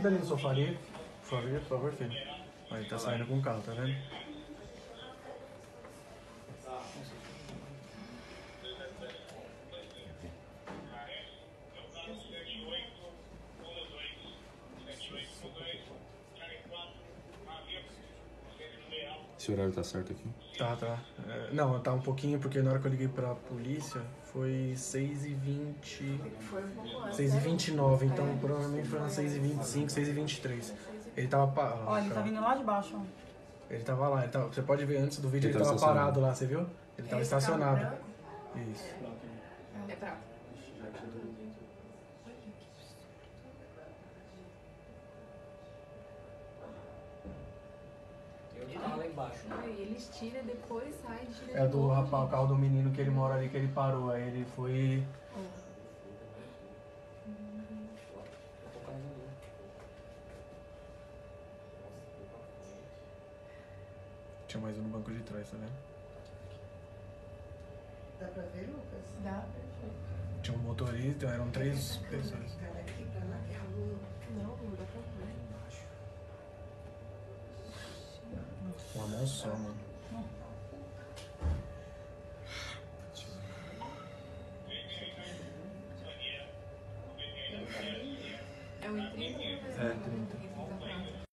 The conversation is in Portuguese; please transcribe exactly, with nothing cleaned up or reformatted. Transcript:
senta ali no sofá ali. Por favor, por favor, filho. Aí tá saindo com o carro, tá vendo? Esse horário tá certo aqui? Tá, tá. É, não, tá um pouquinho, porque na hora que eu liguei pra polícia foi seis e vinte. Foi um pouco antes. seis e vinte e nove, então provavelmente foi umas seis e vinte e cinco, seis e vinte e três. Ele tava parado. Ó, ele tá vindo lá de baixo, ó. Ele tava lá, ele tava, você pode ver antes do vídeo, Ele ele, tava tava parado lá, você viu? Ele tava Esse carro estacionado. branco? Isso. É prata. Eu tava lá embaixo. Não, e eles tiram e depois saem, tiram É de do novo, rapaz, o gente. carro do menino que ele mora ali, que ele parou. Aí ele foi. Tinha mais um no banco de trás, tá vendo? Dá pra ver, Lucas? Dá. Tinha um motorista, eram três pessoas. Tá daqui pra lá, que é a lua. Não, não dá pra ver. Uma mão só, mano. É um trinta? É, trinta.